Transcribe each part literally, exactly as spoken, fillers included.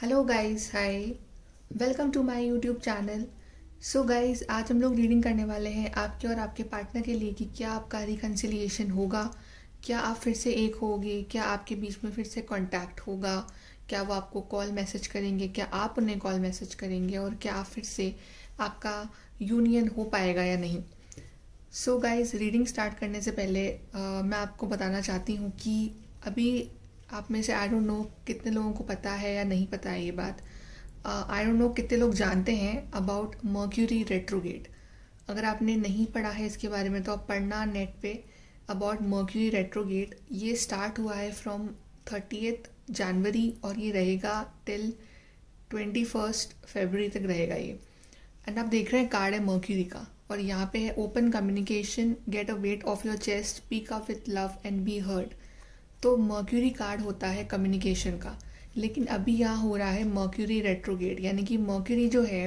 Hello guys, hi, welcome to my YouTube channel. So guys, आज हम लोग reading करने वाले हैं आपके और आपके पार्टनर के लिए कि क्या आपका रिकन्सिलिएशन होगा, क्या आप फिर से एक होगे, क्या आपके बीच में फिर से कांटेक्ट होगा, क्या वो आपको कॉल मैसेज करेंगे, क्या आप उन्हें कॉल मैसेज करेंगे और क्या फिर से आपका यूनियन हो पाएगा या नहीं। सो गाइस, रीडिंग स्टार्ट करने से पहले uh, मैं आपको बताना चाहती हूँ कि अभी आप में से आई डोंट नो कितने लोगों को पता है या नहीं पता है ये बात। आई डोंट नो कितने लोग जानते हैं अबाउट मर्क्यूरी रेट्रोगेट। अगर आपने नहीं पढ़ा है इसके बारे में तो आप पढ़ना नेट पे अबाउट मर्क्यूरी रेट्रोगेट। ये स्टार्ट हुआ है फ्रॉम थर्टीएथ जनवरी और ये रहेगा टिल ट्वेंटी फर्स्ट फेबररी तक रहेगा ये। एंड आप देख रहे हैं कार्ड है मर्क्यूरी का और यहाँ पे है open communication, get a weight off your chest, speak up with love and be heard. तो मर्क्यूरी कार्ड होता है कम्युनिकेशन का, लेकिन अभी यहाँ हो रहा है मर्क्यूरी रेट्रोगेट, यानी कि मर्क्यूरी जो है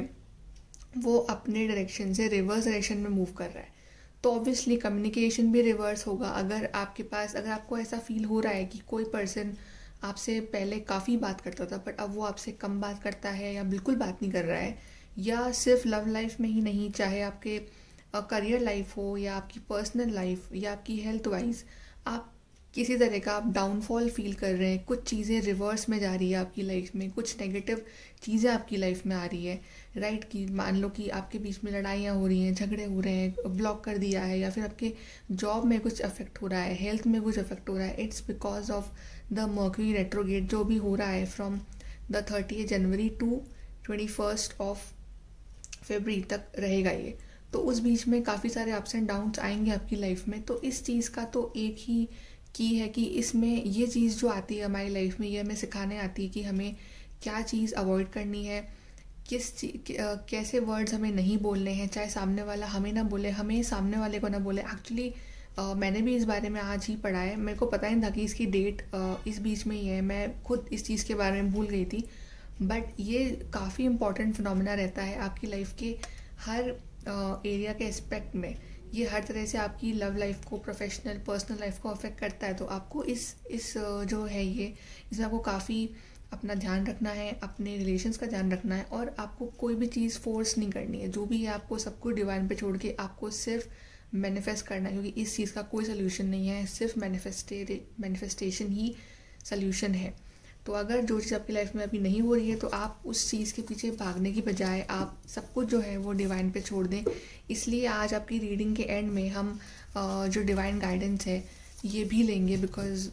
वो अपने डायरेक्शन से रिवर्स डायरेक्शन में मूव कर रहा है। तो ऑब्वियसली कम्युनिकेशन भी रिवर्स होगा। अगर आपके पास अगर आपको ऐसा फील हो रहा है कि कोई पर्सन आपसे पहले काफ़ी बात करता था बट अब वो आपसे कम बात करता है या बिल्कुल बात नहीं कर रहा है, या सिर्फ लव लाइफ में ही नहीं, चाहे आपके करियर लाइफ हो या आपकी पर्सनल लाइफ या आपकी हेल्थ वाइज, आप किसी तरह का आप डाउनफॉल फील कर रहे हैं, कुछ चीज़ें रिवर्स में जा रही है आपकी लाइफ में, कुछ नेगेटिव चीज़ें आपकी लाइफ में आ रही है, राइट। कि मान लो कि आपके बीच में लड़ाइयाँ हो रही हैं, झगड़े हो रहे हैं, ब्लॉक कर दिया है, या फिर आपके जॉब में कुछ अफेक्ट हो रहा है, हेल्थ में कुछ अफेक्ट हो रहा है। It's because of the Mercury retrograde जो भी हो रहा है from the thirty January to twenty first of February तक रहेगा ये। तो उस बीच में काफ़ी सारे अप्स एंड डाउन्स आएंगे आपकी लाइफ में। तो इस चीज़ का तो एक ही की है कि इसमें ये चीज़ जो आती है हमारी लाइफ में, ये हमें सिखाने आती है कि हमें क्या चीज़ अवॉइड करनी है, किस कैसे वर्ड्स हमें नहीं बोलने हैं, चाहे सामने वाला हमें ना बोले, हमें सामने वाले को ना बोले। एक्चुअली uh, मैंने भी इस बारे में आज ही पढ़ा है, मेरे को पता ही था कि इसकी डेट uh, इस बीच में ही है, मैं खुद इस चीज़ के बारे में भूल गई थी। बट ये काफ़ी इम्पॉर्टेंट फिनोमेना रहता है आपकी लाइफ के हर एरिया uh, के एस्पेक्ट में। ये हर तरह से आपकी लव लाइफ को, प्रोफेशनल पर्सनल लाइफ को अफेक्ट करता है। तो आपको इस इस जो है ये इसमें आपको काफ़ी अपना ध्यान रखना है, अपने रिलेशंस का ध्यान रखना है और आपको कोई भी चीज़ फोर्स नहीं करनी है। जो भी है आपको सब कुछ डिवाइन पे छोड़ के आपको सिर्फ मैनिफेस्ट करना है, क्योंकि इस चीज़ का कोई सोल्यूशन नहीं है, सिर्फ मैनिफेस्टे मैनिफेस्टेशन ही सोल्यूशन है। तो अगर जो चीज़ आपकी लाइफ में अभी नहीं हो रही है तो आप उस चीज़ के पीछे भागने की बजाय आप सब कुछ जो है वो डिवाइन पे छोड़ दें। इसलिए आज आपकी रीडिंग के एंड में हम जो डिवाइन गाइडेंस है ये भी लेंगे, बिकॉज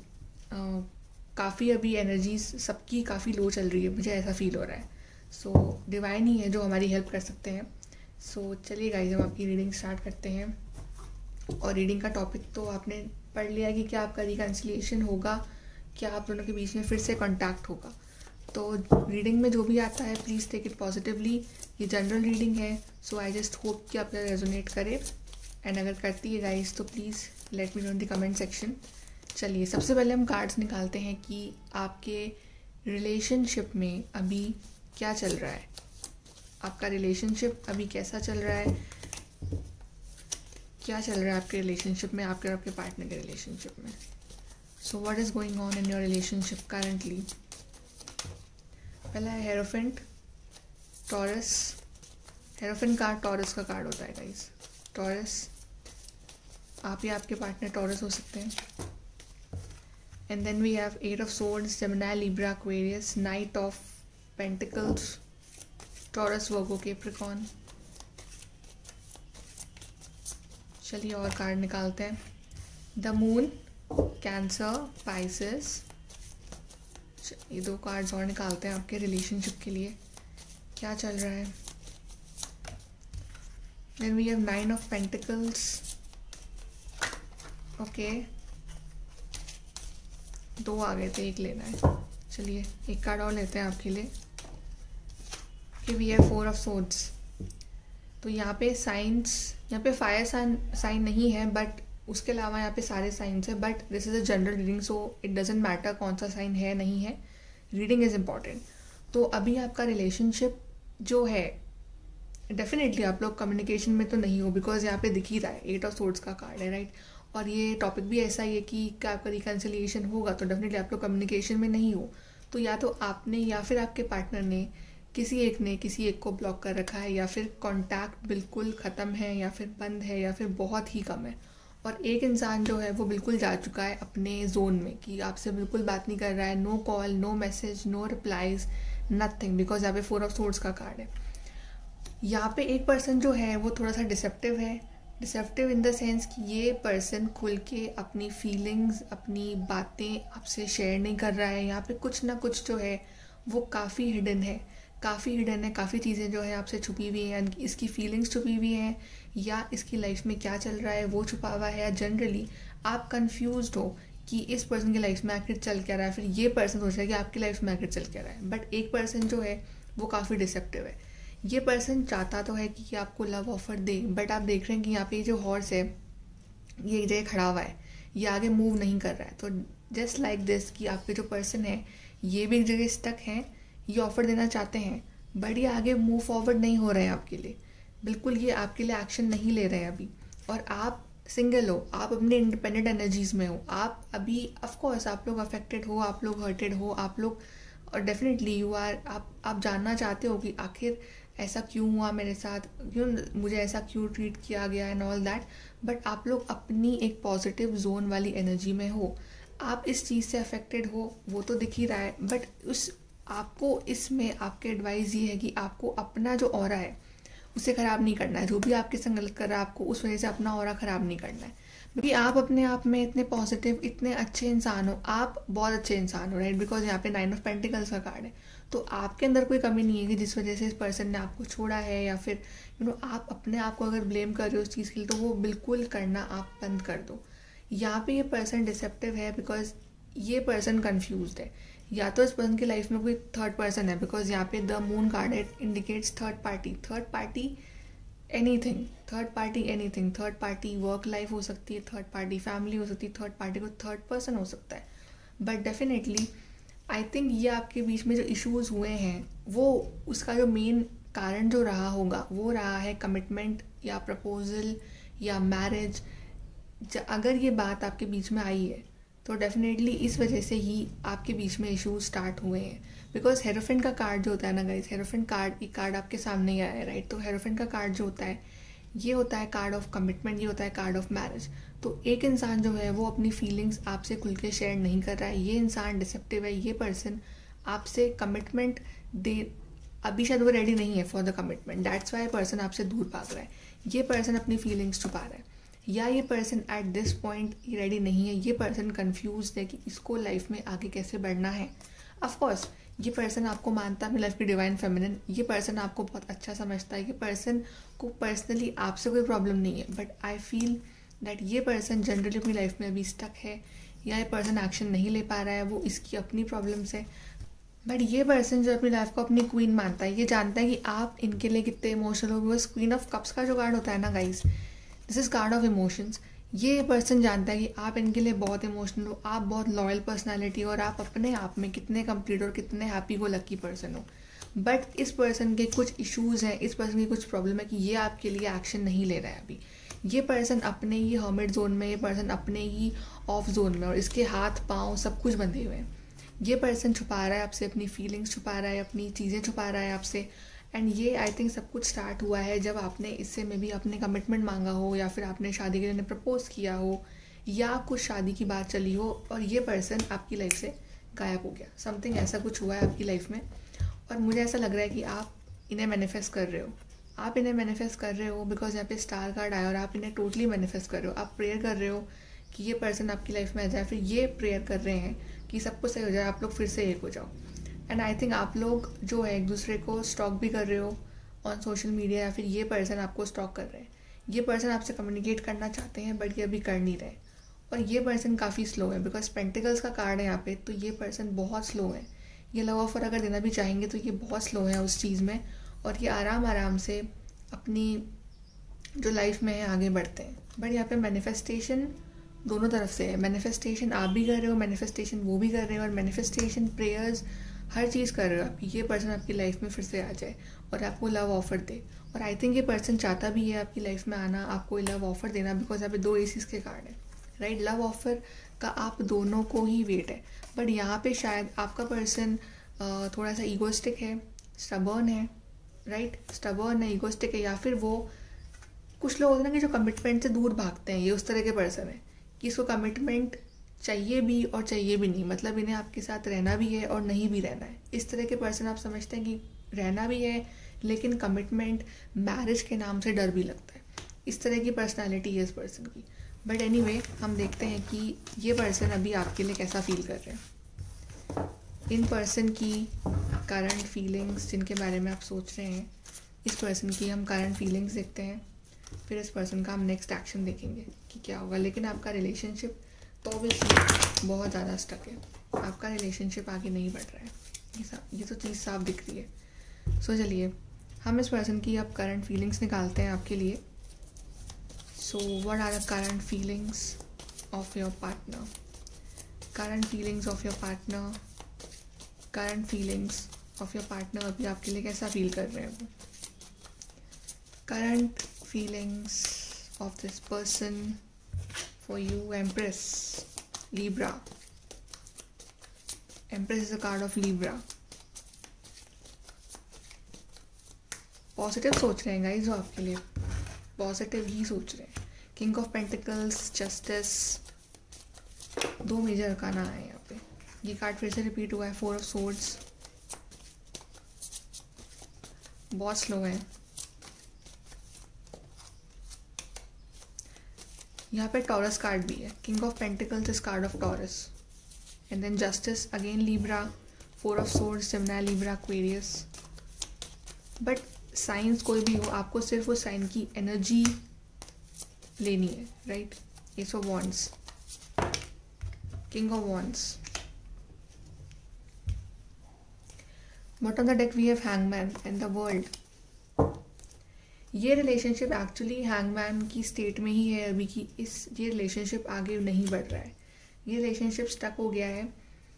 काफ़ी अभी एनर्जीज सबकी काफ़ी लो चल रही है, मुझे ऐसा फील हो रहा है। सो so, डिवाइन ही है जो हमारी हेल्प कर सकते हैं। सो so, चलिए गाइस, हम आपकी रीडिंग स्टार्ट करते हैं। और रीडिंग का टॉपिक तो आपने पढ़ लिया कि क्या आपका रिकन्सिलिएशन होगा, क्या आप दोनों के बीच में फिर से कांटेक्ट होगा। तो रीडिंग में जो भी आता है प्लीज़ टेक इट पॉजिटिवली। ये जनरल रीडिंग है, सो आई जस्ट होप कि आपका रेजोनेट करे। एंड अगर करती है गाइस तो please let me know in the comment section. चलिए, सबसे पहले हम कार्ड्स निकालते हैं कि आपके रिलेशनशिप में अभी क्या चल रहा है, आपका रिलेशनशिप अभी कैसा चल रहा है, क्या चल रहा है आपके रिलेशनशिप में, आपके और आपके पार्टनर के रिलेशनशिप में। So what is going on in your relationship currently? पहला है hierophant, Taurus. Hierophant card Taurus का कार्ड होता है गाइस। टॉरस, आप या आपके पार्टनर टॉरस हो सकते हैं। And then we have eight of swords, Gemini, Libra, Aquarius, knight of pentacles, Taurus, Virgo, Capricorn. चलिए और कार्ड निकालते हैं। The Moon, Cancer, Pisces. ये दो कार्ड्स और निकालते हैं आपके रिलेशनशिप के लिए, क्या चल रहा है। Then we have nine of pentacles. Okay, दो आ गए थे, एक लेना है। चलिए एक कार्ड और लेते हैं आपके लिए। कि we have four of swords. तो यहाँ पे साइंस, यहाँ पे फायर साइन साइन नहीं है, बट उसके अलावा यहाँ पे सारे साइंस है। But this is a general reading, so it doesn't matter कौन सा साइन है नहीं है, रीडिंग इज़ इम्पॉर्टेंट। तो अभी आपका रिलेशनशिप जो है, डेफिनेटली आप लोग कम्युनिकेशन में तो नहीं हो, बिकॉज यहाँ पे दिख ही रहा है एट ऑफ सोर्ड्स का कार्ड है, राइट। और ये टॉपिक भी ऐसा ही है कि क्या आपका रिकन्सिलिएशन होगा, तो डेफिनेटली आप लोग कम्युनिकेशन में नहीं हो। तो या तो आपने या फिर आपके पार्टनर ने किसी एक ने किसी एक को ब्लॉक कर रखा है, या फिर कांटेक्ट बिल्कुल ख़त्म है, या फिर बंद है, या फिर बहुत ही कम है। और एक इंसान जो है वो बिल्कुल जा चुका है अपने जोन में कि आपसे बिल्कुल बात नहीं कर रहा है, no call, no message, no replies, nothing, because यहाँ पे फोर ऑफ सोर्ड्स का कार्ड है। यहाँ पे एक पर्सन जो है वो थोड़ा सा डिसेप्टिव है। डिसेप्टिव इन द सेंस कि ये पर्सन खुल के अपनी फीलिंग्स, अपनी बातें आपसे शेयर नहीं कर रहा है। यहाँ पे कुछ ना कुछ जो है वो काफ़ी हिडन है, काफ़ी हिडन है, काफ़ी चीज़ें जो है आपसे छुपी हुई हैं। इसकी फीलिंग्स छुपी हुई हैं, या इसकी लाइफ में क्या चल रहा है वो छुपा हुआ है, या जनरली आप कंफ्यूज्ड हो कि इस पर्सन की लाइफ में आखिर चल क्या रहा है, फिर ये पर्सन सोच रहा है कि आपकी लाइफ में आखिर चल क्या रहा है। बट एक पर्सन जो है वो काफ़ी डिसेप्टिव है। ये पर्सन चाहता तो है कि आपको लव ऑफर दे, बट आप देख रहे हैं कि यहाँ पे जो हॉर्स है ये एक जगह खड़ा हुआ है, ये आगे मूव नहीं कर रहा है। तो जस्ट लाइक दिस कि आपके जो पर्सन है ये भी एक जगह स्टक हैं, ये ऑफर देना चाहते हैं बट ये आगे मूव फॉरवर्ड नहीं हो रहे हैं आपके लिए, बिल्कुल ये आपके लिए एक्शन नहीं ले रहे हैं अभी। और आप सिंगल हो, आप अपने इंडिपेंडेंट एनर्जीज में हो, आप अभी ऑफकोर्स आप लोग अफेक्टेड हो, आप लोग हर्टेड हो, आप लोग, और डेफिनेटली यू आर, आप आप जानना चाहते हो कि आखिर ऐसा क्यों हुआ मेरे साथ, क्यों मुझे ऐसा क्यों ट्रीट किया गया एंड ऑल दैट। बट आप लोग अपनी एक पॉजिटिव जोन वाली एनर्जी में हो, आप इस चीज़ से अफेक्टेड हो वो तो दिख ही रहा है। बट उस आपको इसमें आपके एडवाइस ये है कि आपको अपना जो ऑरा है उसे ख़राब नहीं करना है। जो भी आपके संग गलत कर रहा है आपको उस वजह से अपना ऑरा ख़राब नहीं करना है, क्योंकि आप अपने आप में इतने पॉजिटिव, इतने अच्छे इंसान हो, आप बहुत अच्छे इंसान हो, राइट। बिकॉज यहाँ पे नाइन ऑफ पेंटिकल्स का कार्ड है, तो आपके अंदर कोई कमी नहीं है कि जिस वजह से इस पर्सन ने आपको छोड़ा है, या फिर यू नो आप अपने आप को अगर ब्लेम कर रहे हो उस चीज़ के लिए तो वो बिल्कुल करना आप बंद कर दो। यहाँ पे ये पर्सन डिसेप्टिव है बिकॉज ये पर्सन कन्फ्यूज्ड है, या तो इस पर्सन की लाइफ में कोई थर्ड पर्सन है, बिकॉज यहाँ पे the Moon card it indicates third party. Third party anything, third party anything, third party work life हो सकती है, थर्ड पार्टी फैमिली हो सकती है, थर्ड पार्टी को थर्ड पर्सन हो सकता है। बट डेफिनेटली आई थिंक ये आपके बीच में जो इश्यूज हुए हैं वो उसका जो मेन कारण जो रहा होगा वो रहा है कमिटमेंट या प्रपोजल या मैरिज। अगर ये बात आपके बीच में आई है तो डेफिनेटली इस वजह से ही आपके बीच में इश्यूज स्टार्ट हुए हैं। बिकॉज हेरोफेंट का कार्ड जो होता है ना गाइस, हेरोफेंट कार्ड, ये कार्ड आपके सामने ही आया है, राइट। तो हेरोफेंट का कार्ड जो होता है ये होता है कार्ड ऑफ कमिटमेंट, ये होता है कार्ड ऑफ मैरिज। तो एक इंसान जो है वो अपनी फीलिंग्स आपसे खुल के शेयर नहीं कर रहा है, ये इंसान डिसेप्टिव है, ये पर्सन आपसे कमिटमेंट दे, अभी शायद वो रेडी नहीं है for the commitment, that's why person आपसे दूर भाग रहा है। ये पर्सन अपनी फीलिंग्स छुपा रहा है, या ये person at this point ready नहीं है, ये पर्सन कंफ्यूज है कि इसको लाइफ में आगे कैसे बढ़ना है। ऑफकोर्स ये पर्सन आपको मानता है अपनी लाइफ की डिवाइन फेमिनिन, ये पर्सन आपको बहुत अच्छा समझता है, ये पर्सन को पर्सनली आपसे कोई प्रॉब्लम नहीं है। बट आई फील दैट ये पर्सन जनरली अपनी लाइफ में अभी स्टक है, या ये पर्सन एक्शन नहीं ले पा रहा है, वो इसकी अपनी प्रॉब्लम्स है। बट ये पर्सन जो अपनी लाइफ को अपनी क्वीन मानता है, ये जानता है कि आप इनके लिए कितने इमोशनल हो। बिकॉज क्वीन ऑफ कप्स का जो कार्ड होता है ना guys, this is card of emotions. ये पर्सन जानता है कि आप इनके लिए बहुत इमोशनल हो, आप बहुत लॉयल पर्सनालिटी हो, और आप अपने आप में कितने कंप्लीट और कितने हैप्पी गो लकी पर्सन हो। बट इस पर्सन के कुछ इश्यूज हैं, इस पर्सन की कुछ प्रॉब्लम है कि ये आपके लिए एक्शन नहीं ले रहा है अभी। ये पर्सन अपने ही हर्मिट जोन में, ये पर्सन अपने ही ऑफ जोन में, और इसके हाथ पाँव सब कुछ बंधे हुए हैं। ये पर्सन छुपा रहा है आपसे अपनी फीलिंग्स, छुपा रहा है अपनी चीज़ें, छुपा रहा है आपसे। एंड ये आई थिंक सब कुछ स्टार्ट हुआ है जब आपने इससे में भी अपने कमिटमेंट मांगा हो, या फिर आपने शादी के लिए प्रपोज किया हो, या कुछ शादी की बात चली हो और ये पर्सन आपकी लाइफ से गायब हो गया। समथिंग ऐसा कुछ हुआ है आपकी लाइफ में, और मुझे ऐसा लग रहा है कि आप इन्हें मैनिफेस्ट कर रहे हो, आप इन्हें मैनिफेस्ट कर रहे हो बिकॉज यहाँ पे स्टार कार्ड आया और आप इन्हें टोटली मैनिफेस्ट कर रहे हो। आप प्रेयर कर रहे हो कि ये पर्सन आपकी लाइफ में आ जाए, फिर ये प्रेयर कर रहे हैं कि सब कुछ सही हो जाए, आप लोग फिर से एक हो जाओ। एंड आई थिंक आप लोग जो है एक दूसरे को स्टॉक भी कर रहे हो ऑन सोशल मीडिया, या फिर ये पर्सन आपको स्टॉक कर रहे हैं। ये पर्सन आपसे कम्युनिकेट करना चाहते हैं बट ये अभी कर नहीं रहे, और ये पर्सन काफ़ी स्लो है बिकॉज पेंटिकल्स का कार्ड है यहाँ पे। तो ये पर्सन बहुत स्लो है, ये लव ऑफर अगर देना भी चाहेंगे तो ये बहुत स्लो है उस चीज़ में, और ये आराम आराम से अपनी जो लाइफ में है आगे बढ़ते हैं। बट यहाँ पे मैनिफेस्टेशन दोनों तरफ से है, मैनिफेस्टेशन आप भी कर रहे हो, मैनिफेस्टेशन वो भी कर रहे हो, और मैनिफेस्टेशन प्रेयर्स हर चीज़ कर रहे हो आपकी, ये पर्सन आपकी लाइफ में फिर से आ जाए और आपको लव ऑफर दे। और आई थिंक ये पर्सन चाहता भी है आपकी लाइफ में आना, आपको लव ऑफर देना, बिकॉज यहाँ पे दो एसीज के कार्ड है, राइट। लव ऑफर का आप दोनों को ही वेट है। बट यहाँ पे शायद आपका पर्सन थोड़ा सा ईगोइस्टिक है, स्टबर्न है, राइट, स्टबर्न है, ईगोइस्टिक है, या फिर वो कुछ लोग होते हैं ना कि जो कमिटमेंट से दूर भागते हैं, ये उस तरह के पर्सन है कि इसको कमिटमेंट चाहिए भी और चाहिए भी नहीं, मतलब इन्हें आपके साथ रहना भी है और नहीं भी रहना है। इस तरह के पर्सन आप समझते हैं कि रहना भी है लेकिन कमिटमेंट, मैरिज के नाम से डर भी लगता है। इस तरह की पर्सनालिटी है इस पर्सन की। बट एनीवे हम देखते हैं कि ये पर्सन अभी आपके लिए कैसा फील कर रहे हैं। इन पर्सन की करंट फीलिंग्स जिनके बारे में आप सोच रहे हैं, इस पर्सन की हम करंट फीलिंग्स देखते हैं, फिर इस पर्सन का हम नेक्स्ट एक्शन देखेंगे कि क्या होगा। लेकिन आपका रिलेशनशिप तो ऑब्वियसली बहुत ज़्यादा स्टक है, आपका रिलेशनशिप आगे नहीं बढ़ रहा है, ये सब ये तो चीज़ साफ दिख रही है। सो चलिए हम इस पर्सन की अब करंट फीलिंग्स निकालते हैं आपके लिए। So what are the current feelings of your partner, current feelings of your partner, current feelings of your partner अभी आपके लिए कैसा फील कर रहे हैं वो। Current feelings of this person for you, Empress, Libra. Empress is a card of Libra. Positive सोच रहे हैं गाइस वो आपके लिए, पॉजिटिव ही सोच रहे हैं। किंग ऑफ पेंटिकल्स, जस्टिस, दो मेजर अरकाना आए यहाँ पे। ये कार्ड फिर से रिपीट हुआ है, फोर ऑफ सोर्ड्स, बहुत स्लो है। यहाँ पे टॉरस कार्ड भी है, king of pentacles is card of Taurus, and then justice again Libra, four of swords, Gemini, Libra, Aquarius. But signs कोई भी हो, आपको सिर्फ उस साइन की एनर्जी लेनी है, right. Ace of wands, king of wands, bottom of the deck we have hangman and the world. ये रिलेशनशिप एक्चुअली हैंगमैन की स्टेट में ही है अभी की, इस ये रिलेशनशिप आगे नहीं बढ़ रहा है, ये रिलेशनशिप स्टक हो गया है।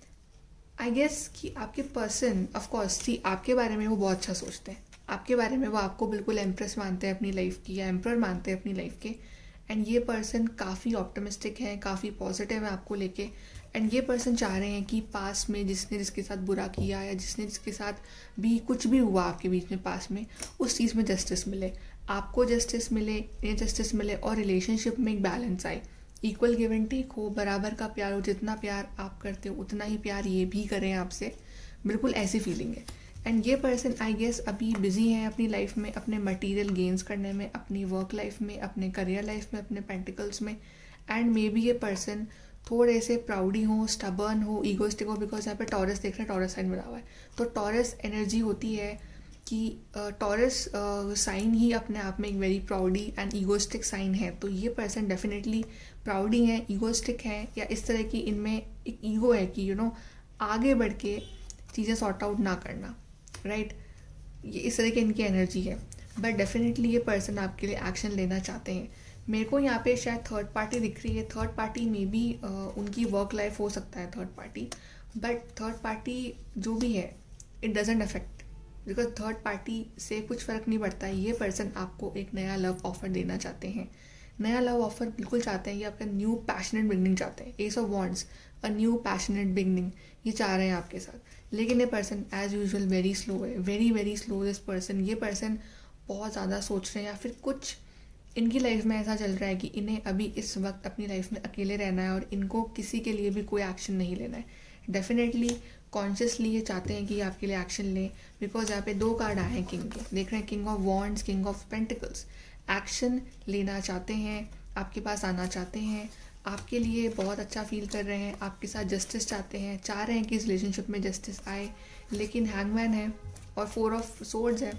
आई गेस कि आपके पर्सन ऑफकोर्स सी आपके बारे में वो बहुत अच्छा सोचते हैं, आपके बारे में वो आपको बिल्कुल एम्प्रेस मानते हैं अपनी लाइफ की, या एम्प्रर मानते हैं अपनी लाइफ के। एंड ये पर्सन काफ़ी ऑप्टिमिस्टिक है, काफ़ी पॉजिटिव है आपको लेके। एंड ये पर्सन चाह रहे हैं कि पास में जिसने जिसके साथ बुरा किया या जिसने जिसके साथ भी कुछ भी हुआ आपके बीच में पास में, उस चीज़ में जस्टिस मिले, आपको जस्टिस मिले, ये जस्टिस मिले, और रिलेशनशिप में एक बैलेंस आए, इक्वल गिव एंड टेक हो, बराबर का प्यार हो, जितना प्यार आप करते हो उतना ही प्यार ये भी करें आपसे, बिल्कुल ऐसी फीलिंग है। एंड ये पर्सन आई गेस अभी बिजी हैं अपनी लाइफ में, अपने मटेरियल गेन्स करने में, अपनी वर्क लाइफ में, अपने करियर लाइफ में, अपने पेंटिकल्स में। एंड मे बी ये पर्सन थोड़े से प्राउडी हो, स्टबर्न हो, ईगोइस्टिक हो, बिकॉज यहाँ पे टॉरस देख रहे हैं, टॉरस साइन बना हुआ है, तो टॉरस एनर्जी होती है कि टॉरस साइन ही अपने आप में एक very proudy and egoistic sign है। तो ये पर्सन डेफिनेटली प्राउडी है, ईगोइस्टिक है, या इस तरह की इनमें एक ईगो है कि यू नो आगे बढ़ के चीज़ें सॉर्ट आउट ना करना, राइट right? ये इस तरह की इनकी एनर्जी है। बट डेफिनेटली ये पर्सन आपके लिए एक्शन लेना चाहते हैं। मेरे को यहाँ पे शायद थर्ड पार्टी दिख रही है, थर्ड पार्टी में भी उनकी वर्क लाइफ हो सकता है third party, but third party जो भी है it doesn't affect, because third party से कुछ फ़र्क नहीं पड़ता है। ये पर्सन आपको एक नया लव ऑफर देना चाहते हैं, नया लव ऑफर बिल्कुल चाहते हैं, ये आपका न्यू पैशनेट बिगनिंग चाहते हैं। Ace of wands, a new passionate beginning ये चाह रहे हैं आपके साथ। लेकिन ये person as usual very slow है, very very slow this person. ये पर्सन बहुत ज़्यादा सोच रहे हैं, या फिर कुछ इनकी लाइफ में ऐसा चल रहा है कि इन्हें अभी इस वक्त अपनी लाइफ में अकेले रहना है और इनको किसी के लिए भी कोई एक्शन नहीं लेना है। डेफिनेटली कॉन्शियसली ये चाहते हैं कि आपके लिए एक्शन लें, बिकॉज यहाँ पे दो कार्ड आए हैं किंग के, देख रहे हैं, king of wands, king of pentacles. Action लेना चाहते हैं, आपके पास आना चाहते हैं, आपके लिए बहुत अच्छा फील कर रहे हैं, आपके साथ जस्टिस चाहते हैं, चाह रहे हैं कि इस रिलेशनशिप में जस्टिस आए। लेकिन हैंगमैन है और फोर ऑफ सोर्ड्स है,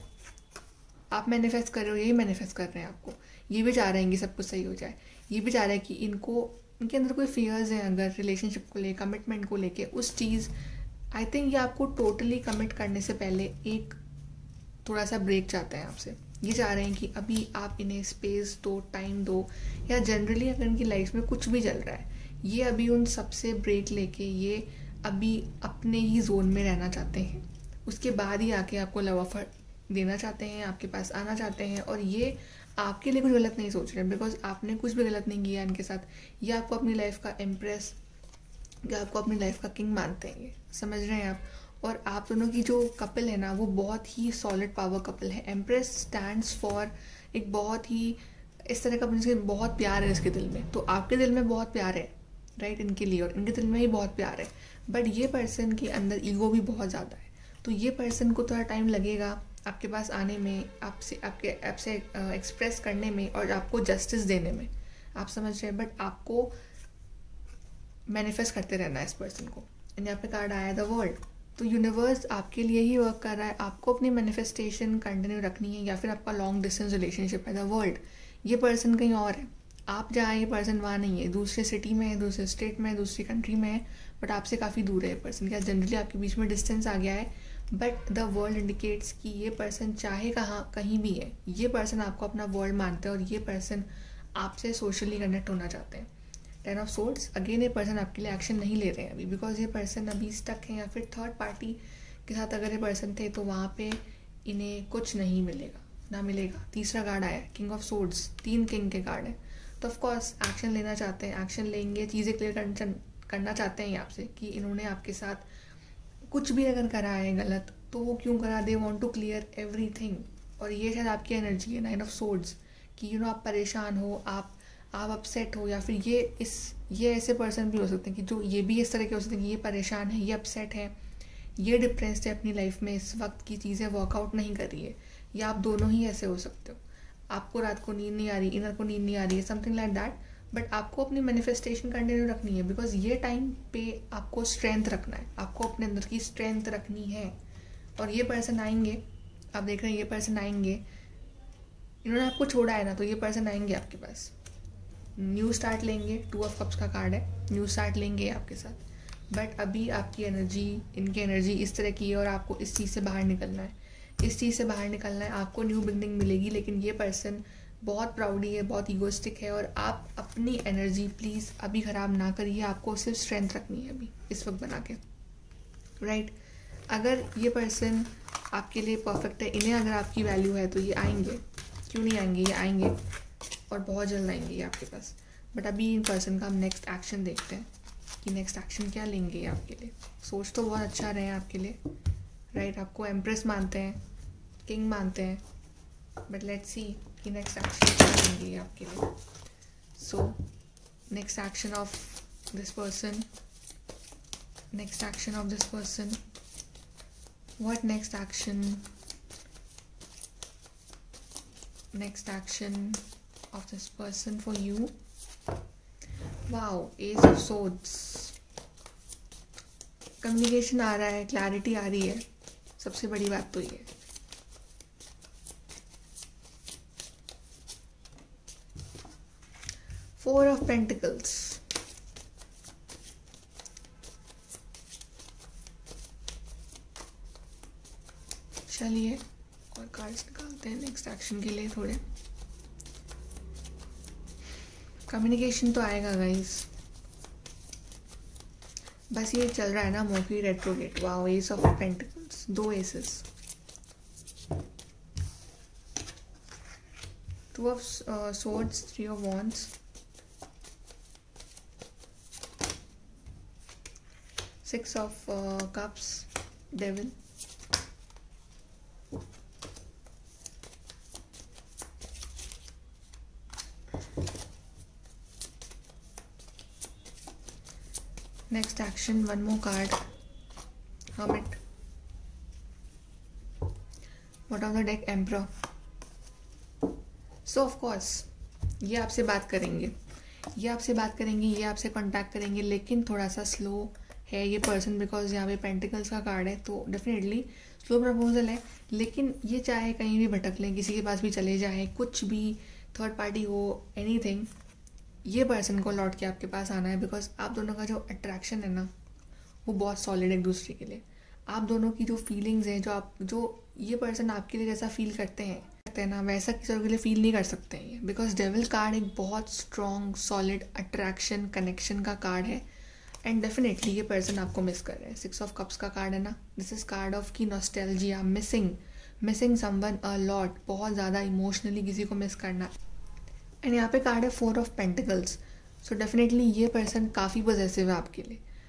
आप मैनिफेस्ट कर रहे हो, यही मैनिफेस्ट कर रहे हैं आपको। ये भी चाह रहे हैं कि सब कुछ सही हो जाए, ये भी चाह रहे हैं कि इनको इनके अंदर कोई फियर्स हैं अगर रिलेशनशिप को ले, कमिटमेंट को लेके, उस चीज़ आई थिंक ये आपको टोटली कमिट करने से पहले एक थोड़ा सा ब्रेक चाहते हैं आपसे। ये चाह रहे हैं कि अभी आप इन्हें स्पेस दो, टाइम दो, या जनरली अगर इनकी लाइफ में कुछ भी चल रहा है, ये अभी उन सबसे ब्रेक लेके ये अभी अपने ही जोन में रहना चाहते हैं। उसके बाद ही आके आपको लव ऑफर देना चाहते हैं, आपके पास आना चाहते हैं। और ये आपके लिए कुछ गलत नहीं सोच रहे हैं, बिकॉज आपने कुछ भी गलत नहीं किया इनके साथ। ये आपको अपनी लाइफ का एम्प्रेस कि आपको अपनी लाइफ का किंग मानते हैं, ये समझ रहे हैं आप। और आप दोनों की जो कपल है ना वो बहुत ही सॉलिड पावर कपल है। एम्प्रेस स्टैंड्स फॉर एक बहुत ही इस तरह का जिसके बहुत प्यार है इसके दिल में, तो आपके दिल में बहुत प्यार है राइट इनके लिए, और इनके दिल में ही बहुत प्यार है। बट ये पर्सन के अंदर ईगो भी बहुत ज़्यादा है, तो ये पर्सन को थोड़ा टाइम लगेगा आपके पास आने में, आपसे आपके आपसे एक्सप्रेस करने में और आपको जस्टिस देने में, आप समझ रहे हैं। बट आपको मैनिफेस्ट करते रहना है इस पर्सन को। एंड यहाँ पे कार्ड आया द वर्ल्ड, तो यूनिवर्स आपके लिए ही वर्क कर रहा है। आपको अपनी मैनिफेस्टेशन कंटिन्यू रखनी है, या फिर आपका लॉन्ग डिस्टेंस रिलेशनशिप है द वर्ल्ड, ये पर्सन कहीं और है, आप जहाँ ये पर्सन वहाँ नहीं है, दूसरे सिटी में है, दूसरे स्टेट में है, दूसरी कंट्री में है, बट आपसे काफ़ी दूर है ये पर्सन। क्या जनरली आपके बीच में डिस्टेंस आ गया है, बट द वर्ल्ड इंडिकेट्स कि ये पर्सन चाहे कहाँ कहीं भी है, ये पर्सन आपको अपना वर्ल्ड मानता है और ये पर्सन आपसे सोशली कनेक्ट होना चाहते हैं। टेन ऑफ सोर्ड्स, अगेन ये पर्सन आपके लिए एक्शन नहीं ले रहे हैं अभी, बिकॉज ये पर्सन अभी स्टक है, या फिर थर्ड पार्टी के साथ अगर ये पर्सन थे तो वहाँ पे इन्हें कुछ नहीं मिलेगा ना मिलेगा। तीसरा कार्ड आया किंग ऑफ सोर्ड्स, तीन किंग के कार्ड है, तो ऑफकोर्स एक्शन लेना चाहते हैं, एक्शन लेंगे, चीज़ें क्लियर करना चाहते हैं आपसे कि इन्होंने आपके साथ कुछ भी अगर करा है गलत तो वो क्यों करा, they want to clear everything. और ये शायद आपकी एनर्जी है नाइन ऑफ सोर्ड्स कि यू नो आप परेशान हो, आप आप अपसेट हो, या फिर ये इस ये ऐसे पर्सन भी हो सकते हैं कि जो ये भी इस तरह के हो सकते हैं कि ये परेशान है, ये अपसेट है, ये डिप्रेस्ड है अपनी लाइफ में, इस वक्त की चीज़ें वर्कआउट नहीं कर रही है, या आप दोनों ही ऐसे हो सकते हो। आपको रात को नींद नहीं आ रही, इनर को नींद नहीं आ रही है, समथिंग लाइक दैट, बट आपको अपनी मैनिफेस्टेशन कंटिन्यू रखनी है, बिकॉज ये टाइम पे आपको स्ट्रेंथ रखना है, आपको अपने अंदर की स्ट्रेंथ रखनी है। और ये पर्सन आएंगे, आप देख रहे हैं ये पर्सन आएंगे, इन्होंने आपको छोड़ा है ना, तो ये पर्सन आएंगे आपके पास, न्यू स्टार्ट लेंगे, टू ऑफ कप्स का कार्ड है, न्यू स्टार्ट लेंगे आपके साथ। बट अभी आपकी एनर्जी, इनकी एनर्जी इस तरह की है और आपको इस चीज़ से बाहर निकलना है, इस चीज़ से बाहर निकलना है, आपको न्यू बिगनिंग मिलेगी। लेकिन ये पर्सन बहुत प्राउडी है, बहुत ईगोइस्टिक है, और आप अपनी एनर्जी प्लीज़ अभी ख़राब ना करिए, आपको सिर्फ स्ट्रेंथ रखनी है अभी इस वक्त बना के, राइट। अगर ये पर्सन आपके लिए परफेक्ट है, इन्हें अगर आपकी वैल्यू है तो ये आएंगे, क्यों नहीं आएंगे, ये आएंगे और बहुत जल्द आएंगे ये आपके पास। बट अभी इन पर्सन का हम नेक्स्ट एक्शन देखते हैं कि नेक्स्ट एक्शन क्या लेंगे ये आपके लिए। सोच तो बहुत अच्छा रहे हैं आपके लिए, राइट। आपको एम्प्रेस मानते हैं, किंग मानते हैं, बट लेट्स सी कि नेक्स्ट एक्शन क्या लेंगे ये आपके लिए। So next action of this person, next action of this person, what next action, next action of this person for you. Wow, Ace of Swords, communication आ रहा है, clarity आ रही है, सबसे बड़ी बात तो ये। फोर ऑफ पेंटिकल्स, चलिए और कार्ड्स निकालते हैं नेक्स्ट एक्शन के लिए थोड़े। कम्युनिकेशन तो आएगा गाइस, बस ये चल रहा है ना Mercury retrograde. Wow, ace of pentacles, दो aces, two of swords, three of wands, six of cups, devil, next action, one more card, Hermit, bottom of the deck, Emperor. So of course ये आपसे बात करेंगे, ये आपसे बात करेंगे, ये आपसे कांटेक्ट करेंगे, लेकिन थोड़ा सा स्लो है ये पर्सन, बिकॉज यहाँ पे पेंटिकल्स का कार्ड है, तो डेफिनेटली स्लो प्रपोजल है। लेकिन ये चाहे कहीं भी भटक लें, किसी के पास भी चले जाए, कुछ भी थर्ड पार्टी हो, एनीथिंग, ये पर्सन को लौट के आपके पास आना है, बिकॉज आप दोनों का जो अट्रैक्शन है ना वो बहुत सॉलिड है एक दूसरे के लिए। आप दोनों की जो फीलिंग्स हैं, जो आप जो ये पर्सन आपके लिए जैसा फील करते हैं करते हैं ना, वैसा किसी और के लिए फील नहीं कर सकते हैं ये, बिकॉज डेविल कार्ड एक बहुत स्ट्रॉन्ग सॉलिड अट्रैक्शन कनेक्शन का कार्ड है, एंड डेफिनेटली ये पर्सन आपको मिस कर रहे हैं। सिक्स ऑफ कप्स का कार्ड है ना, दिस इज कार्ड ऑफ की nostalgia, missing missing someone a lot, बहुत ज़्यादा इमोशनली किसी को मिस करना। एंड यहाँ पे कार्ड है four of pentacles, so definitely ये पर्सन काफ़ी पॉजेसिव है आपके लिए,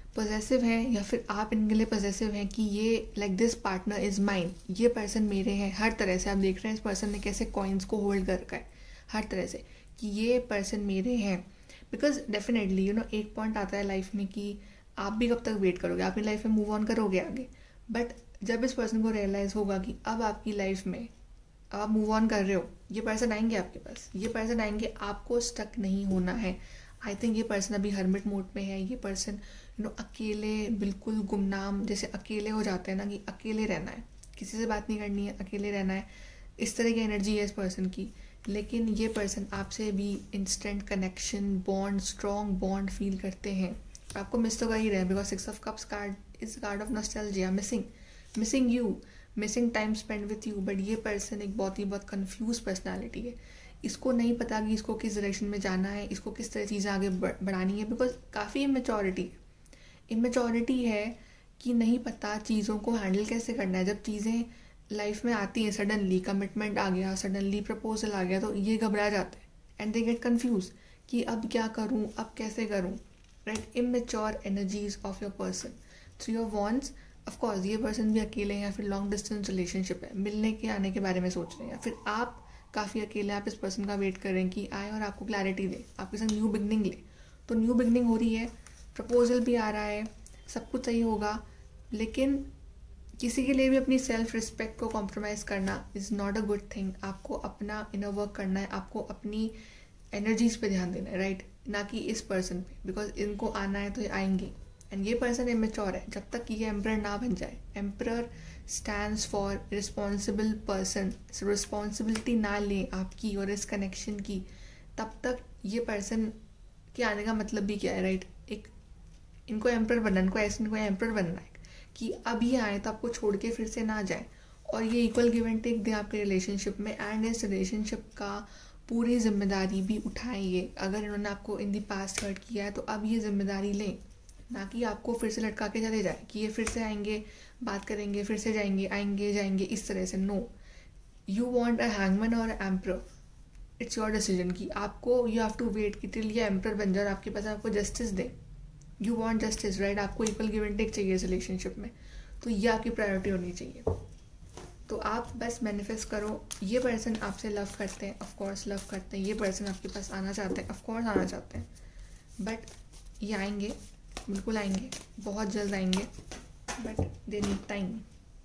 पॉजेसिव हैं या फिर आप इनके लिए पॉजेसिव हैं कि ये like this partner is mine, ये पर्सन मेरे हैं। हर तरह से आप देख रहे हैं इस पर्सन ने कैसे कॉइन्स को होल्ड कर रखा है, हर तरह से कि ये पर्सन मेरे हैं। बिकॉज डेफिनेटली यू नो एक पॉइंट आता है लाइफ में कि आप भी कब तक वेट करोगे, अपनी लाइफ में मूव ऑन करोगे आगे। बट जब इस पर्सन को रियलाइज़ होगा कि अब आपकी लाइफ में आप मूव ऑन कर रहे हो, ये पर्सन आएंगे आपके पास, ये पर्सन आएंगे, आपको स्टक नहीं होना है। आई थिंक ये पर्सन अभी हर्मिट मोड में है। ये पर्सन यू नो अकेले, बिल्कुल गुमनाम, जैसे अकेले हो जाते हैं ना कि अकेले रहना है, किसी से बात नहीं करनी है, अकेले रहना है, इस तरह की एनर्जी है इस पर्सन की। लेकिन ये पर्सन आपसे भी instant connection, bond, strong bond feel करते हैं। आपको मिस तो कर ही रहे हैं because six of cups card is card of nostalgia, missing missing you, missing time spend with you. But ये पर्सन एक बहुत ही बहुत कन्फ्यूज पर्सनैलिटी है। इसको नहीं पता कि इसको किस डायरेक्शन में जाना है, इसको किस तरह चीज़ें आगे बढ़ानी है, बिकॉज काफ़ी इमेच्योरिटी है। इमेच्योरिटी है कि नहीं पता चीज़ों को हैंडल कैसे करना है। जब चीज़ें लाइफ में आती हैं, सडनली कमिटमेंट आ गया, सडनली प्रपोजल आ गया, तो ये घबरा जाते हैं एंड दे गेट कन्फ्यूज कि अब क्या करूँ, अब कैसे करूँ, right. Immature energies of your person. Three of wands, of course ये पर्सन भी अकेले हैं या फिर लॉन्ग डिस्टेंस रिलेशनशिप है, मिलने के आने के बारे में सोच रहे हैं, या फिर आप काफ़ी अकेले, आप इस पर्सन का वेट कर रहे हैं कि आए और आपको क्लैरिटी दे, आपके साथ न्यू बिगनिंग ले। तो न्यू बिगनिंग हो रही है, प्रपोजल भी आ रहा है, सब कुछ सही होगा। लेकिन किसी के लिए भी अपनी सेल्फ रिस्पेक्ट को कॉम्प्रोमाइज़ करना is not a good thing. आपको अपना इनर वर्क करना है, आपको अपनी एनर्जीज़ पे ध्यान देना है, राइट, ना कि इस पर्सन पे। बिकॉज इनको आना है तो ये आएंगे एंड ये पर्सन इमेच्योर है। जब तक ये एम्परर ना बन जाए, emperor stands for responsible person, responsibility ना लें आपकी और इस कनेक्शन की, तब तक ये पर्सन के आने का मतलब भी क्या है, राइट। एक इनको एम्परर बनना, इनको ऐसे इनको एम्परर बनना है कि अब ये आए तो आपको छोड़ के फिर से ना जाए, और ये इक्वल गिव एंड टेक दें आपके रिलेशनशिप में। एंड इस रिलेशनशिप का पूरी जिम्मेदारी भी उठाएं ये। अगर इन्होंने आपको इन दी पास्ट हर्ट किया है तो अब ये जिम्मेदारी लें, ना कि आपको फिर से लटका के चले जाए कि ये फिर से आएंगे, बात करेंगे, फिर से जाएंगे, आएंगे जाएंगे, इस तरह से। No, you want a hangman और एम्परर, इट्स योर डिसीजन कि आपको, यू हैव टू वेट कि टिल ये एम्परर बन जाए और आपके पास आपको जस्टिस दे। You want justice, right. आपको इक्वल गिव एंड टेक चाहिए इस रिलेशनशिप में, तो ये आपकी प्रायोरिटी होनी चाहिए। तो आप बस मैनिफेस्ट करो, ये पर्सन आपसे लव करते हैं, ऑफकोर्स लव करते हैं, ये पर्सन आपके पास आना चाहते हैं, ऑफकोर्स आना चाहते हैं, बट ये आएंगे, बिल्कुल आएंगे, बहुत जल्द आएंगे, बट दे नीड टाइम।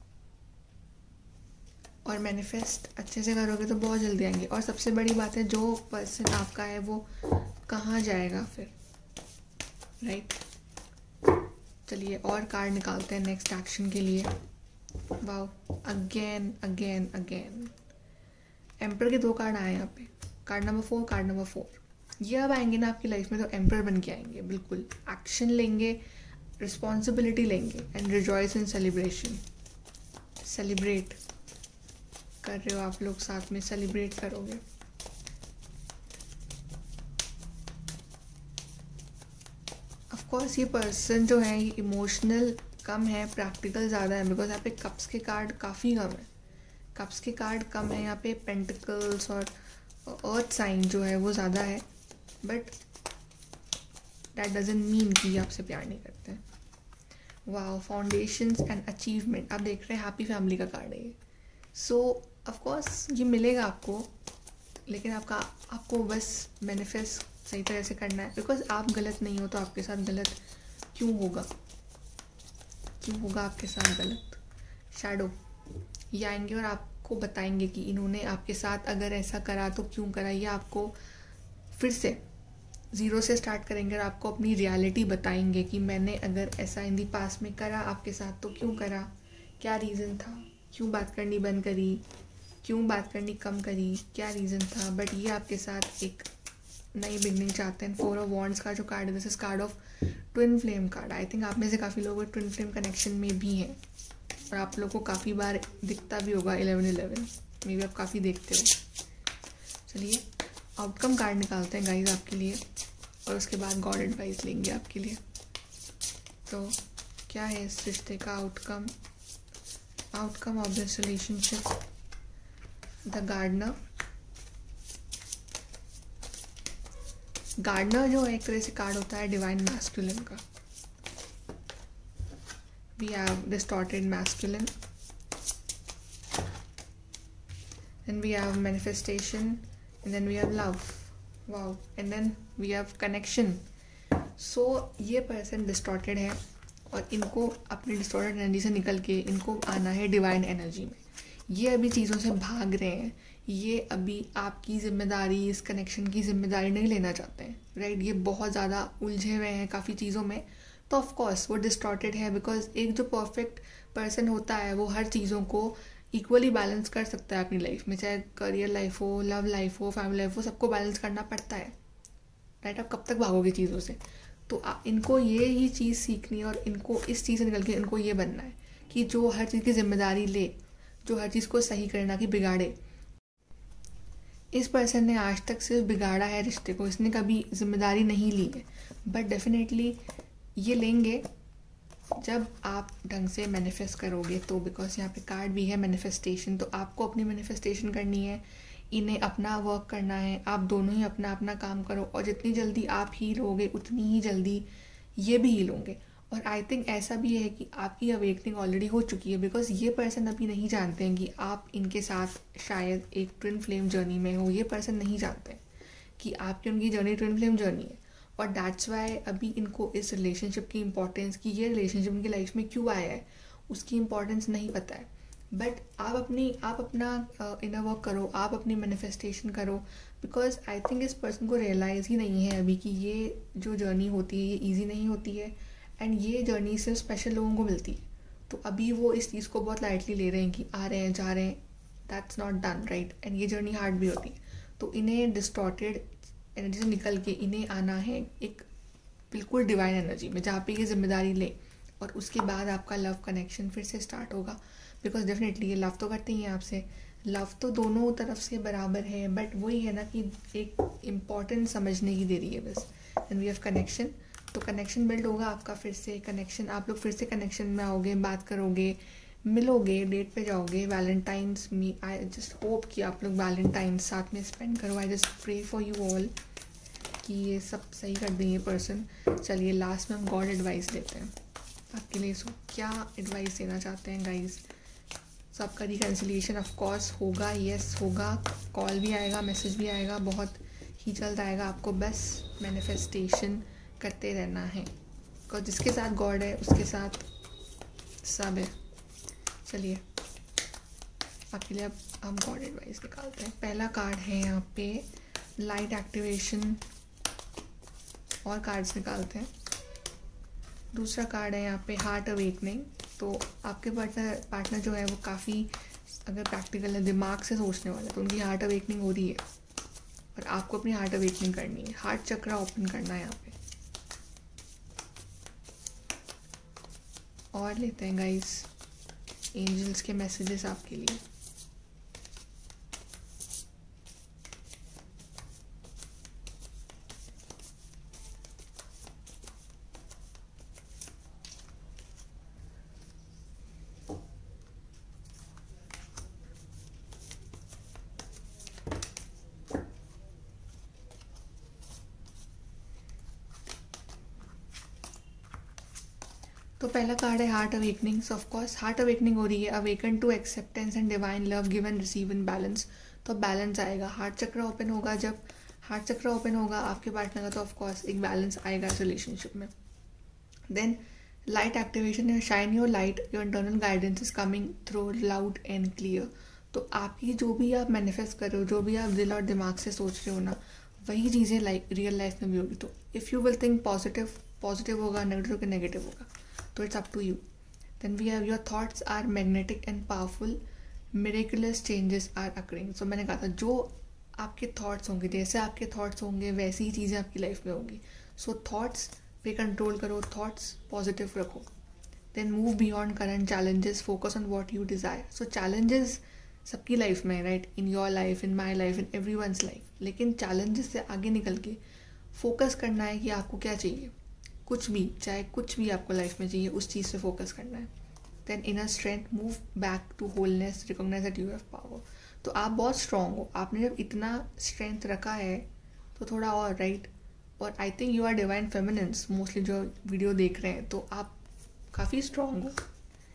और मैनिफेस्ट अच्छे से करोगे तो बहुत जल्दी आएंगे। और सबसे बड़ी बात है, जो पर्सन आपका है वो कहाँ जाएगा फिर, राइट। चलिए और कार्ड निकालते हैं नेक्स्ट एक्शन के लिए। Wow, again again again emperor के दो कार्ड आए यहाँ पे, card number four, card number four. ये अब आएंगे ना आपकी लाइफ में तो एम्परर बन के आएंगे, बिल्कुल एक्शन लेंगे, रिस्पॉन्सिबिलिटी लेंगे and rejoice in celebration. Celebrate कर रहे हो आप लोग, साथ में सेलिब्रेट करोगे। ऑफकोर्स ये पर्सन जो है ये इमोशनल कम है, प्रैक्टिकल ज़्यादा है, बिकॉज यहाँ पे कप्स के कार्ड काफ़ी कम है। कप्स के कार्ड कम है यहाँ पे, पेंटिकल्स और अर्थ साइन जो है वो ज़्यादा है, बट दैट डजंट मीन कि ये आपसे प्यार नहीं करते हैं। वाओ, फाउंडेशंस एंड अचीवमेंट, आप देख रहे हैं हैप्पी फैमिली का कार्ड है ये। सो ऑफकोर्स ये मिलेगा आपको, लेकिन आपका आपको बस मैनिफेस्ट सही तरह से करना है, बिकॉज आप गलत नहीं हो तो आपके साथ गलत क्यों होगा, क्यों होगा आपके साथ गलत। शैडो, ये आएंगे और आपको बताएंगे कि इन्होंने आपके साथ अगर ऐसा करा तो क्यों करा। ये आपको फिर से ज़ीरो से स्टार्ट करेंगे और आपको अपनी रियलिटी बताएंगे कि मैंने अगर ऐसा इन दी पास में करा आपके साथ तो क्यों करा, क्या रीज़न था, क्यों बात करनी बंद करी, क्यों बात करनी कम करी, क्या रीज़न था। बट ये आपके साथ एक नई बिगनिंग चाहते हैं। फोर ऑफ वॉन्ड्स का जो कार्ड है, this is card of twin flame card. I think आप में से काफ़ी लोग ट्विन फ्लेम कनेक्शन में भी हैं और आप लोग को काफ़ी बार दिखता भी होगा इलेवन इलेवन, मे बी आप काफ़ी देखते हो। चलिए आउटकम कार्ड निकालते हैं गाइज आपके लिए, और उसके बाद गॉड एडवाइस लेंगे आपके लिए। तो क्या है इस रिश्ते का outcome, outcome of this relationship, the gardener. Gardener जो एक तरह से कार्ड होता है डिवाइन मैस्कुलिन का, we have distorted masculine, then we have manifestation, and then we have love. Wow. And then we have connection. So ये person distorted है और इनको अपनी डिस्टॉर्टेड एनर्जी से निकल के इनको आना है डिवाइन एनर्जी में. ये अभी चीज़ों से भाग रहे हैं, ये अभी आपकी जिम्मेदारी, इस कनेक्शन की जिम्मेदारी नहीं लेना चाहते हैं, राइट. ये बहुत ज़्यादा उलझे हुए हैं काफ़ी चीज़ों में. तो ऑफ कोर्स वो डिस्टॉर्टेड है, बिकॉज एक जो परफेक्ट पर्सन होता है वो हर चीज़ों को इक्वली बैलेंस कर सकता है अपनी लाइफ में, चाहे करियर लाइफ हो, लव लाइफ हो, फैमिली लाइफ हो, सबको बैलेंस करना पड़ता है, राइट. आप कब तक भागोगे चीज़ों से. तो आ, इनको ये ही चीज़ सीखनी है और इनको इस चीज़ से निकल के इनको ये बनना है कि जो हर चीज़ की जिम्मेदारी ले, जो हर चीज़ को सही करना कि बिगाड़े. इस पर्सन ने आज तक सिर्फ बिगाड़ा है रिश्ते को, इसने कभी जिम्मेदारी नहीं ली है. बट डेफिनेटली ये लेंगे जब आप ढंग से मैनिफेस्ट करोगे. तो बिकॉज यहाँ पे कार्ड भी है मैनिफेस्टेशन, तो आपको अपनी मैनिफेस्टेशन करनी है, इन्हें अपना वर्क करना है. आप दोनों ही अपना अपना काम करो और जितनी जल्दी आप हील होगे उतनी ही जल्दी ये भी हील होंगे. और आई थिंक ऐसा भी है कि आपकी अवेकनिंग ऑलरेडी हो चुकी है, बिकॉज ये पर्सन अभी नहीं जानते हैं कि आप इनके साथ शायद एक ट्विन फ्लेम जर्नी में हो. ये पर्सन नहीं जानते कि आपकी उनकी जर्नी ट्विन फ्लेम जर्नी है. और दैट्स वाई अभी इनको इस रिलेशनशिप की इम्पोर्टेंस, कि ये रिलेशनशिप इनकी लाइफ में क्यों आया है, उसकी इम्पोर्टेंस नहीं पता है. बट आप अपनी आप अपना इनर वर्क करो, आप अपनी मैनिफेस्टेशन करो, बिकॉज आई थिंक इस पर्सन को रियलाइज़ ही नहीं है अभी कि ये जो जर्नी होती है ये ईजी नहीं होती है, एंड ये जर्नी सिर्फ स्पेशल लोगों को मिलती है. तो अभी वो इस चीज़ को बहुत लाइटली ले रहे हैं कि आ रहे हैं जा रहे हैं, that's not done, right. And ये जर्नी हार्ड भी होती है. तो इन्हें डिस्टॉर्टेड एनर्जी से निकल के इन्हें आना है एक बिल्कुल डिवाइन एनर्जी में, जहाँ पे ये जिम्मेदारी ले, और उसके बाद आपका लव कनेक्शन फिर से स्टार्ट होगा. बिकॉज डेफिनेटली ये लव तो करते ही हैं आपसे, लव तो दोनों तरफ से बराबर है, बट वही है ना कि एक इम्पॉर्टेंट समझने की देरी है बस. And we have connection. तो कनेक्शन बिल्ड होगा आपका फिर से. कनेक्शन, आप लोग फिर से कनेक्शन में आओगे, बात करोगे, मिलोगे, डेट पे जाओगे. वैलेंटाइंस मी आई जस्ट होप कि आप लोग वैलेंटाइंस साथ में स्पेंड करो. I just pray for you all कि ये सब सही कर दें ये पर्सन. चलिए लास्ट में हम गॉड एडवाइस देते हैं आपके लिए. सो क्या एडवाइस देना चाहते हैं गाइज. सो आपका रिकन्सिलिएशन ऑफ कोर्स होगा, येस होगा, कॉल भी आएगा, मैसेज भी आएगा, बहुत ही जल्द आएगा. आपको बस मैनिफेस्टेशन करते रहना है, और जिसके साथ गॉड है उसके साथ सब है. चलिए आपके लिए अब हम गॉड एडवाइस निकालते हैं. पहला कार्ड है यहाँ पे लाइट एक्टिवेशन, और कार्ड्स निकालते हैं. दूसरा कार्ड है यहाँ पे हार्ट अवेकनिंग. तो आपके पार्टनर पार्टनर जो है वो काफ़ी अगर प्रैक्टिकल है, दिमाग से सोचने वाला है, तो उनकी हार्ट अवेकनिंग हो रही है और आपको अपनी हार्ट अवेकनिंग करनी है. हार्ट चक्रा ओपन करना है यहाँ पे. और लेते हैं गाइस एंजल्स के मैसेजेस आपके लिए. तो पहला कार्ड है heart awakening. So of course heart awakening हो रही है. Awaken to acceptance and divine love, give and receive in balance. तो बैलेंस आएगा. हार्ट चक्र ओपन होगा. जब हार्ट चक्र ओपन होगा आपके पार्टनर का, तो ऑफ कोर्स एक बैलेंस आएगा इस रिलेशनशिप में. देन लाइट एक्टिवेशन है. Shine your light, your internal guidance is coming through loud and clear. तो आपकी जो भी आप मैनिफेस्ट कर रहे हो, जो भी आप दिल और दिमाग से सोच रहे हो ना, वही चीज़ें लाइक रियल लाइफ में भी होगी. तो if you will think positive, positive होगा, नेगेटिव के नेगेटिव होगा. तो it's up to you. Then we have your thoughts are magnetic and powerful, miraculous changes are occurring. So मैंने कहा था जो आपके थॉट्स होंगे, जैसे आपके थॉट्स होंगे वैसी ही चीज़ें आपकी लाइफ में होंगी. सो थॉट्स पे कंट्रोल करो, थॉट्स पॉजिटिव रखो. Then move beyond current challenges, focus on what you desire. So challenges सबकी लाइफ में, right, in your life, in my life, in every one's life. लेकिन चैलेंजेस से आगे निकल के फोकस करना है कि आपको क्या चाहिए. कुछ भी, चाहे कुछ भी आपको लाइफ में चाहिए, उस चीज़ से फोकस करना है. Then inner strength, move back to wholeness, recognise that you have power. तो आप बहुत स्ट्रॉन्ग हो. आपने जब इतना स्ट्रेंथ रखा है तो थोड़ा और, राइट. और I think you are divine feminines, mostly जो वीडियो देख रहे हैं, तो आप काफ़ी स्ट्रॉन्ग हो.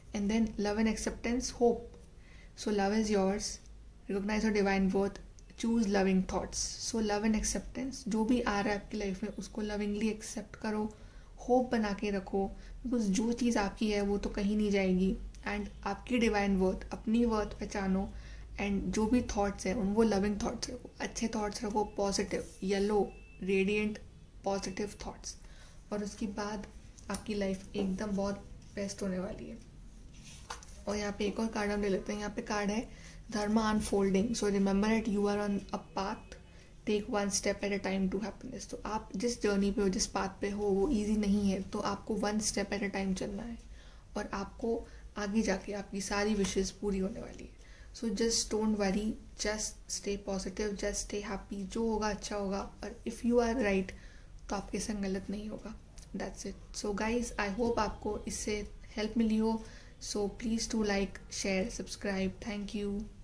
And then love and acceptance, hope. So love is yours, recognise your divine worth, choose loving thoughts. So love and acceptance, जो भी आ रहा है आपकी लाइफ में उसको लविंगली एक्सेप्ट करो, होप बना के रखो, बिकॉज जो चीज़ आपकी है वो तो कहीं नहीं जाएगी. एंड आपकी डिवाइन वर्थ, अपनी वर्थ पहचानो. एंड जो भी थॉट्स हैं उन वो लविंग थॉट्स रखो, अच्छे थॉट्स रखो, positive, yellow, radiant positive thoughts. और उसके बाद आपकी लाइफ एकदम बहुत बेस्ट होने वाली है. और यहाँ पे एक और कार्ड हम ले लेते हैं. यहाँ पे कार्ड है dharma unfolding. So remember that you are on a path, take one step at a time to happiness. तो आप जिस जर्नी पे हो, जिस पाथ पे हो, वो ईजी नहीं है, तो आपको one step at a time चलना है और आपको आगे जाके आपकी सारी विशेज़ पूरी होने वाली है. So just don't worry, just stay positive, just stay happy. जो होगा अच्छा होगा, और इफ़ यू आर राइट तो आपके संग गलत नहीं होगा. That's it. So guys, I hope आपको इससे हेल्प मिली हो. So please to like, share, subscribe. Thank you.